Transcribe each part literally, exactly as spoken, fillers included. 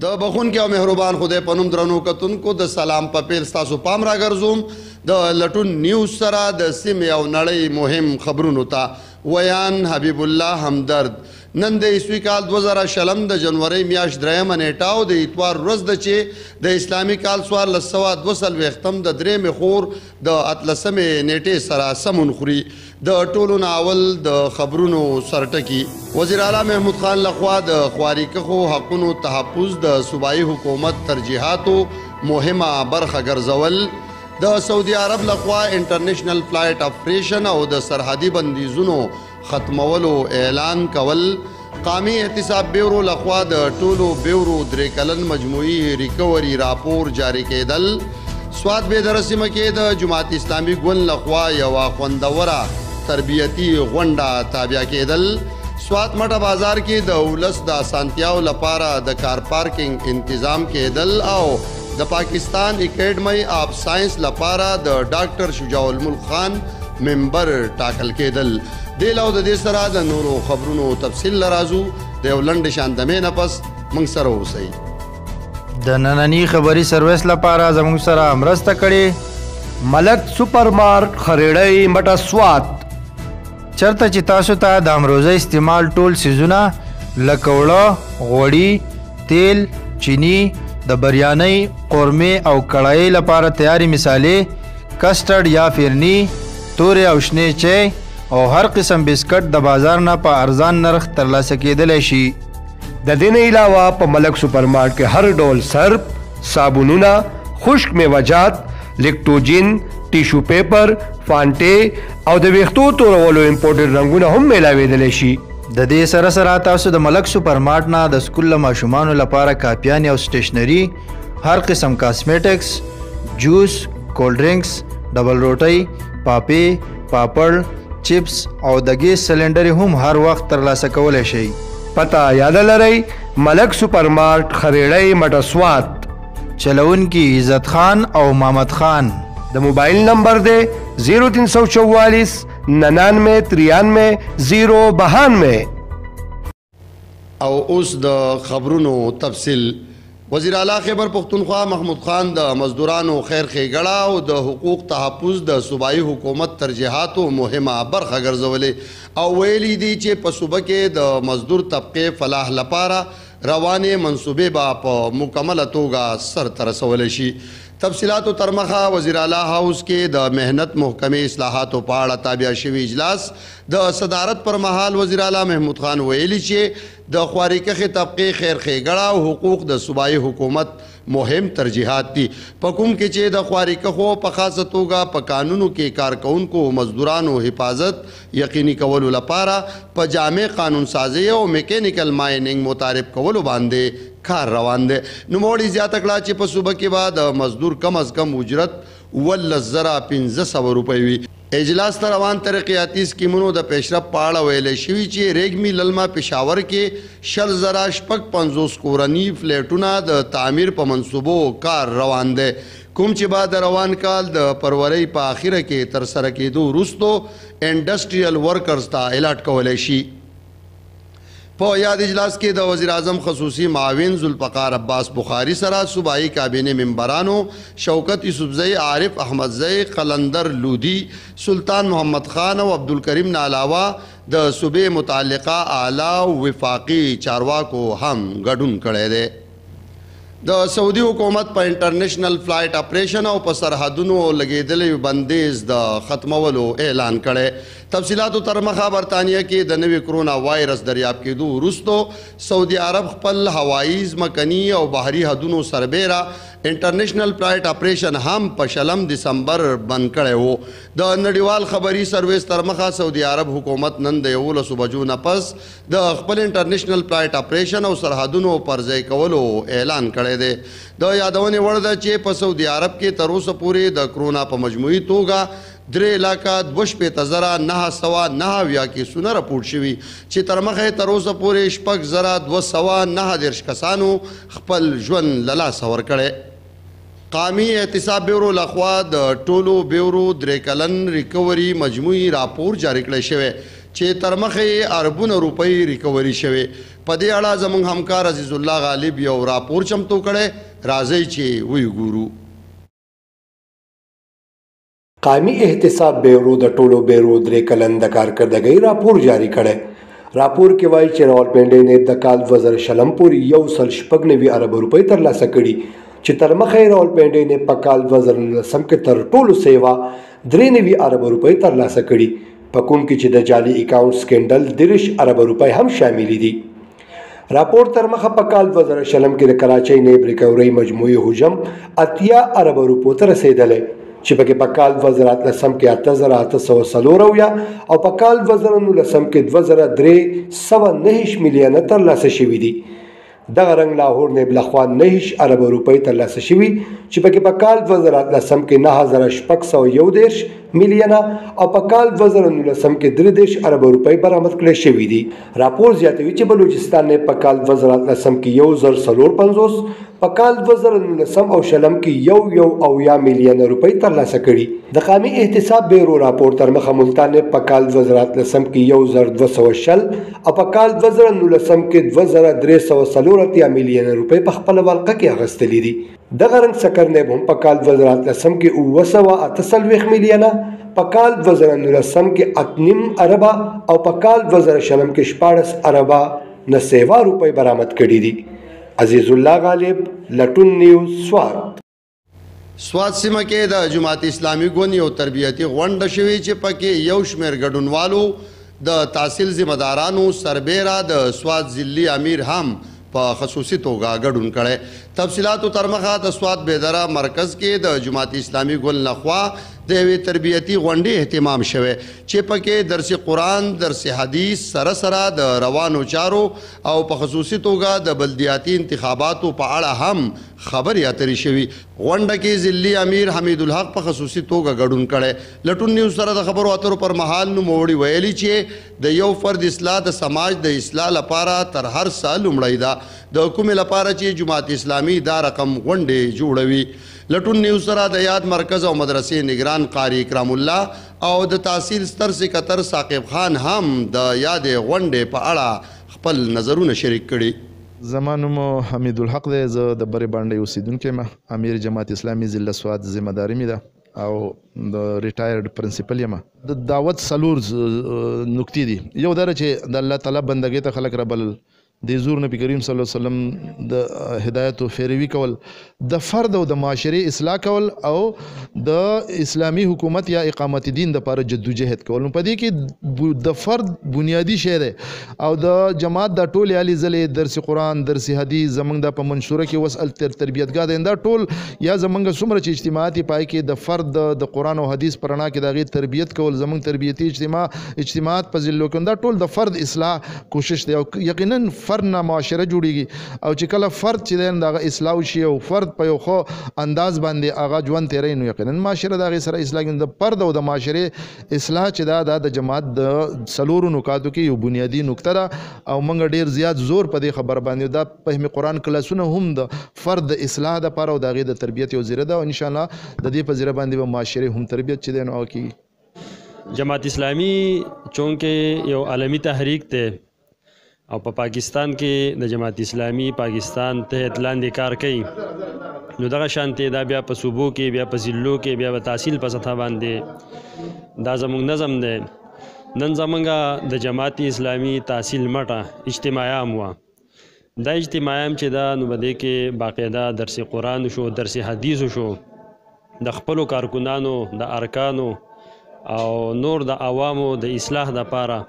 د بخونکي او مهربان خدای په نوم درنو کتونکو د سلام په پیل ستاسو پام راګرځوم د لټون نیوز سره د سیمې او نړۍ مهم خبرونو ته ویان حبیب الله همدرد. نن د عیسوي کال دوه زره شلم د جنورۍ میاشت دریمه نیټه او د اتوار ورځ ده چې د اسلامي کال څوارلس سوه دوه څلوېښتم د درېیمې خور د اتلسمې نیټې سره سمون خوري. د ټولو نه اول د خبرونو سرټکي. وزیر اعلی محمود خان لخوا د خواري کښو حقونو تحفظ د صوبایي حکومت ترجیحاتو مهمه برخه ګرځول. د سعودي عرب لخوا انټرنیشنل فلایټ اپریشن او د سرحدي بندیزونو ختمولو اعلان کول. قومي احتساب بیورو لخوا د ټولو بیورو درې کلن مجموعي ریکوري راپور جاری کېدل. سوات بیدره سیمه کې د جماعت اسلامي ګوند لخوا یوه خوندوره تربیتي غونډه تابع کېدل. سوات مټه بازار کې د ولس د اسانتیاو لپاره د کار پارکینګ انتظام کېدل او د پاکستان اکیډمي آف ساينس لپاره د ډاکټر شجاع الملک خان ممبر ټاکل کېدل. دې لو د دې سره د نورو خبرونو تفصیل لرازو د یو لنډ شاندمې نه پس موږ سره اوسئ. د نننی خبري سرویس لپاره زموږ سره مرسته کړې ملک سپر مارټ خریړی مټه سوات. چرته چې تاسو ته د امروزه استعمال ټول سیزونه لکه اوړه، غوړي، تیل، چینی، د بریانۍ، قورمې او کړایۍ لپاره تیاري مثالې، کسټرډ یا فرني، تورې او شنې چای او هر قسم بسکټ د بازار نه په ارزان نرخ ترلاسه کېدلی شي. د دې نه علاوه په ملک سپر مارټ کې هر ډول سرپ، صابونونه، خشک میوه‌جات، لیکټوجین، ټیشو پیپر، فانټې او د ویښتو تورولو امپورټډ رنګونه هم میلاویدلی شي. د دې سره سره تاسو د ملک سپر مارټ نه د سکول له ماشومانو لپاره کاپیانې او سټیشنري، هر قسم کاسمیټکس، جوس، کولډ ډرنکس، ډبل روټۍ، پاپې، پاپړ، چپس او د ګیس سلنډر هم هر وخت ترلاسه کولی شئ. پته یاد لرئ ملک سپر مارټ خریړی مټه سوات. چلونکي عزت خان او محمد خان. د موبایل نمبر دی زیرو تین سو چوالیس ننانوے تریانوے زیرو بہانوے. او اوس د خبرونو تفصیل. وزیر اعلی خیبر پختونخوا محمود خان د مزدورانو خیر ښېګړه او د حقوق تحفظ د صوبایي حکومت ترجیحاتو مهمه برخه ګرځولې او ویلي دي چې په صوبه کې د مزدور طبقې فلاح لپاره روانې منصوبې به په مکمله توګه سرته رسولی شي. تفصیلاتو تر مخه وزیر اعلی هاوس کې د مهنت محکمې اصلاحاتو په اړه تابع شوي اجلاس د صدارت پر مهال وزیر اعلی محمود خان ویلي چې د خواري کښې طبقې خیر ښېګړه او حقوق د صوبایي حکومت مهم ترجیحات دي. په کوم کې چې د خواري کښو په خاصه توګه په قانونو کې کارکوونکو مزدورانو حفاظت یقیني کولو لپاره په جامع قانون سازي او میکینیکل مایننګ متعارف کولو باندې کار روان دی. نوموړي زیاته کړه چې په صوبه کې به د مزدور کم از کم اجرت اوولس زره پنځه سوه روپۍ وي. اجلاس ته روان ترقیاتي سکیمونو د پیشرفت په اړه ویلی شوي چې ریګمي للمه پېښور کې شل زره شپږ پنځوس کورني فلیټونه د تعمیر په منصوبو کار روان دی کوم چې به د روان کال د فروری په اخره کې ترسره کېدو وروستو انډسټریل ورکرز ته الاټ کولی شي. په یاد اجلاس کې د وزیر اعظم خصوصي معاون ذوالفقار عباس بخاري سره صوبایي کابینې ممبرانو شوکت یوسفزئی، عارف احمدزئی، قلندر لودي، سلطان محمد خان او عبدالکریم نه علاوه د صوبې متعلقه اعلی او وفاقي چارواکو هم ګډون کړی دی. د سعودي حکومت په انټرنیشنل فلایټ اپریشن او په سرحدونو لګېدلي بندیز د ختمولو اعلان کړی. تفصیلاتو تر مخه برطانیه کې د نوي کرونا وایرس دریاب کېدو وروستو سعودي عرب خپل هوایي، ځمکني او بحري حدونو سربیره انټرنیشنل فلایټ اپریشن هم په شلم دسمبر بند کړی و. د نړیوال خبري سرویس تر مخه سعودي عرب حکومت نن د یولسو بجو نه پس د خپل انټرنیشنل فلایټ اپریشن او سرحدونو پر ځای کولو اعلان کړی دی. د یادونې وړ ده چې په سعودي عرب کې تر اوسه پورې د کرونا په مجموعي توګه درې لاکه دوه شپېته زره نهه سوه نهه اویا کیسونه راپورټ شوي چې تر مخه یې تر اوسه پورې شپږ زره دوه سوه نهه دېرش کسانو خپل ژوند له لاسه ورکړی. قومي احتساب بیورو لخوا د ټولو بیورو درې کلن ریکوري مجموعي راپور جاری کړی شوی چې تر مخې اربونه روپۍ ریکوري شوې. په دې اړه زموږ همکار عزیز الله غالب یو راپور چمتو کړی، راځئ چې وی ګورو. قائمي احتساب بیورو د ټولو بیورو درې کلن د کارکردګۍ راپور جاری کړی. راپور کې وایي چې راولپنډۍ نه د کال دوه زره شلم پورې یو سل شپږ نوي ارب روپۍ ترلاسه کړي، چې تر مخې راولپنډۍ نه په کال دوه زره نولسم کې تر ټولو سیوا درې نوي ارب روپۍ ترلاسه کړي، په کوم کې چې د جعلي اکاونټ سکینډل دېرش ارب روپۍ هم شامل دي. راپور تر مخه په کال دوه زره شلم کې د کراچۍ نیب ریکورۍ مجموعي حجم اتیا ارب روپو ته رسېدلی، چې پکې په کال دوه زره اتلسم کې اته زره اته سوه څلور اویا او په کال دوه زره نولسم کې دوه زره درې سوه نهش میلیونه ترلاسه شوي دي. دغه رنګ لاهور نیب لخوا نهش ارب روپۍ ترلاسه شوي، چې پکې په کال دوه زره اتلسم کې نهه زره شپږ سوه یو دېرش میلیونه او په کال دوه زره نولسم کې درې دېرش ارب روپۍ برآمد کړې شوي دي. راپور زیاتوي چې بلوچستان نه په کال دوه زره اتلسم کې یو زر څلور پنځوس، په کال دوه زره نولسم او شلم کې یو یو اویا میلیونه روپۍ ترلاسه کړي. د قامي احتساب بیورو راپور تر مخه ملتان په کال دوه زره اتلسم کې یو زر دوه سوه شل او په کال دوه زره نولسم کې دوه زره درې سوه څلور اتیا میلیونه روپۍ په خپله ولقه کې اخیستلي دي. دغه رنګ سکر نیب هم په کال دوه زره اتلسم کې اووه سوه اته څلوېښت میلیونه، په کال دوه زره نولسم کې اته نیم اربه او په کال دوه زره شلم کې شپاړس اربه نه سیوا روپۍ برآمد کړي دي. عزیز الله غالب، لټون نیوز، سوات. سوات سیمه کې د جماعت اسلامي ګوند یو تربیتي غونډه شوې چې پکې یو شمېر ګډونوالو د تحصیل ذمہ دارانو سربیره د سوات ضلعي امیر هم په خصوصي توګه ګډون کړی. تفصیلاتو تر مخه د سوات بیدره مرکز کې د جماعت اسلامي ګوند لخوا د یوې تربیتي غونډې اهتمام شوی، چې پکې درس قرآن، درس حدیث سره سره د روانو چارو او په خصوصي توګه د بلدیاتي انتخاباتو په اړه هم خبرې اترې شوي. غونډه کې ضلعي امیر حمید الحق په خصوصي توګه ګډون کړی. لټون نیوز سره د خبرو اترو پر مهال نوموړي ویلي چې د یو فرد اصلاح د سماج د اصلاح لپاره تر هر څه لومړی ده، د کومې لپاره چې جماعت اسلامي دا رقم غونډې جوړوي. لټون نیوز سره د یاد مرکز او مدرسې نگران قاری اکرام الله او د تحصیل ستر سکتر ثاقب خان هم د یادې غونډې په اړه خپل نظرونه شریک کړي. زما نوم حمید الحق دی، زه د برې بانډۍ اوسیدونکی یم، امیر جماعت اسلامي ضلع سوات ذمہ داري مې ده او د ریټایرډ پرنسپل یم. د دعوت څلور نکتې دي. یو دا چې د الله تعالی بندګۍ ته خلک رابلل، د حضور نبی کریم صلی الله علیه وسلم د هدایت او پیروي کول، د فرد او د معاشري اصلاح کول او د اسلامي حکومت یا اقامت دین لپاره جدوجہد کول. په دې کې د فرد بنیادی شی دی او د جماعت د ټول عالی ځلې درس قرآن، درس حدیث زمونږ د په منشوره کې وسل تربیتګاه دی، دا ټول یا زمونږ څومره چې اجتماعاتي پای کې د فرد د قرآن او حدیث پر رڼا کې د هغې تربیت کول، زمونږ تربیتي اجتماع اجتماعات په ضلعو کې دا ټول د فرد اصلاح کوشش دی او یقینا فرد نه معاشره جوړیږي او چې کله فرد چې دی د هغه اصلاح وشي او فرد په یو ښه انداز باندې هغه ژوند تیروي، نو یقینا معاشره د هغې سره اصلاح کېږي. د فرد او د معاشرې اصلاح چې دا د جماعت د څلورو نکاتو کې یو بنیادي نکته ده او موږ ډېر زیات زور په دې خبره باندې دا فهم قرآن کلاسونه هم د فرد د اصلاح دپاره او د هغې د تربیت یو زیره ده او انشاءالله د دې په زیره باندې به معاشرې هم تربیت چې دی نو هغه کېږي. جماعت اسلامي چونکې یو عالمي تحریک دی او په پا پاکستان کې د جماعت اسلامي پاکستان تحت لاندې کار کوي، نو دغه شانتې دا بیا په صوبو کې، بیا په ضلعو کې، بیا په تحصیل په سطح باندې دا زموږ نظم دی. نن زمونږ د جماعت اسلامي تحصیل مټه اجتماعیام وه. دا اجتماعیام چې دا نو په دې کې باقاعده درس قرآن شو، درس حدیث شو، د خپلو کارکنانو، د ارکانو او نور د عوامو د اصلاح دپاره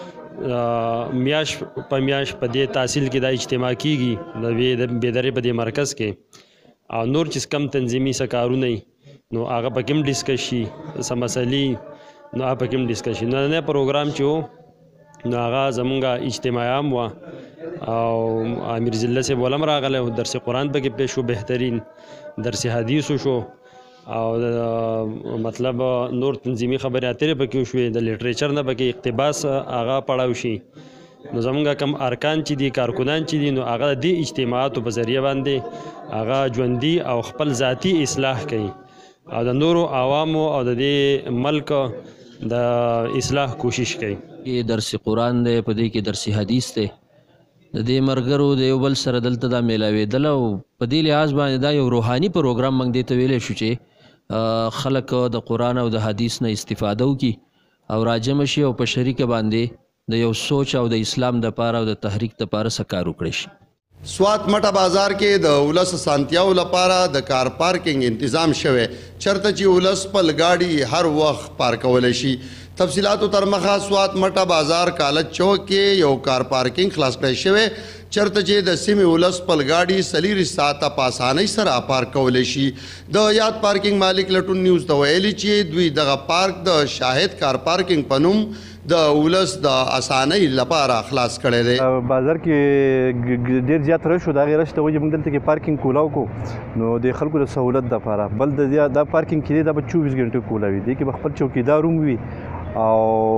میاش په میاش په دې تحصیل کې دا اجتماع کیږي د بیدرې په دې مرکز کې او نور چې کم تنظیمي څه کارونه نو هغه پکې هم ډسکس شي، څه مسلې نو هغه پکې هم ډسکس شي. نننی پروګرام چې و نو هغه زمونږ اجتماع هم وه او امیر ضلع صاحب ولم راغلی او درس قرآن پکې پیش شو، بهترین درس حدیث شو او مطلب نور تنظیمي خبرې اترې پکې وشوې، د لیټریچر نه پکې اقتباس هغه پړاو شي. نو زمونږ کم ارکان چې دي، کارکنان چې دي، نو هغه د دې اجتماعاتو په ذریعه باندې هغه ژوندي او خپل ذاتي اصلاح کوي او د نورو عوامو او د دې ملک د اصلاح کوشش کوي. کې درس قرآن دی، په دې کې درس حدیث دی. د دې ملګرو د یو بل سره دلته دا میلاوېدل او په دې لحاظ باندې دا یو روحاني پروګرام موږ دې ته ویلی شو چې خلک د قرآن او د حدیث نه استفاده وکړي او راجمع شي او په شریکه باندې د یو سوچ او د اسلام دپاره او د تحریک دپاره څه کار وکړی شي. سوات مټه بازار کې د ولس سانتیاو لپاره د کار پارکینګ تنظیم شوی چرته چې ولس خپل ګاډي هر وخت پارکولی شي. تفصیلاتو تر مخه سوات مټه بازار کالج چوک کې یو کار پارکینګ خلاص کړی شوی چرته چې د سیمې ولس خپل ګاډي څلېرې ساعته په اسانۍ سره پارکولی شي. د یاد پارکینګ مالک لټون نیوز ته ویلي چې دوی دغه پارک د شاهد کار پارکینګ په نوم د ولس د اسانۍ لپاره خلاص کړی دی. بازار کې ډېر زیات رش و د هغې رش ته وجې موږ دلته کې پارکینګ کولاو کړو نو د خلکو د سهولت دپاره. بل د دا پارکینګ چې دی دا به چوبیس ګنټې کولاوي، دې کې به خپل چوکیدار هم وي او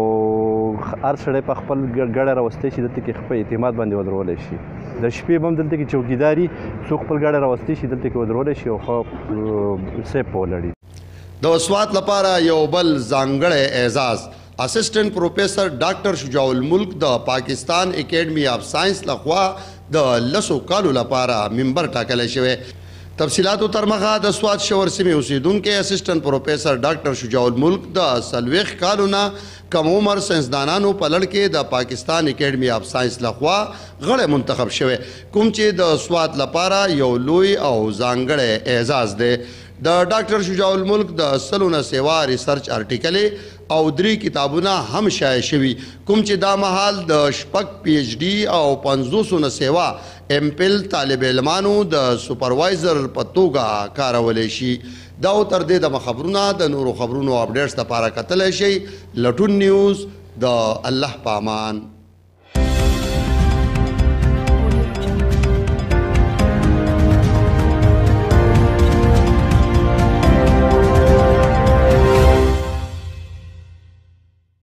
هر سړی په خپل ګاډی راوستی شي، دلته کې خپل اعتماد باندې ودرولی شي. د شپې به هم دلته کې چوکیداري څوک خپل ګاډی راوستی شي دلته کې ودرولی شي او ښه سیف په ولړي. د سوات لپاره یو بل ځانګړی اعزاز اسسټنټ پروفیسر ډاکټر شجاع الملک د پاکستان اکیډمي آف ساينس لخوا د لسو کالو لپاره ممبر ټاکلی شوی. تفصیلاتو تر مخه د سوات شور سیمې اوسیدونکي اسسټنټ پروفیسر ډاکټر شجاع الملک د څلوېښت کالو نه کم عمر ساینسدانانو په لړ کې د پاکستان اکیډمي آف ساينس لخوا غړی منتخب شوی کوم چې د سوات لپاره یو لوی او ځانګړی اعزاز دی. د ډاکټر شجاع الملک د سلو نه سیوا ریسرچ ارټیکلې او درې کتابونه هم شایع شوي کوم چې دا مهال د شپږ پی ایچ ډي او پنځوسو نه سیوا ایم پل طالب علمانو د سپروایزر په توګه کارولی شي. دا او تر دې دمه خبرونه د نورو خبرونو اپډیټس دپاره کتلی شئ. لټون نیوز د الله په امان.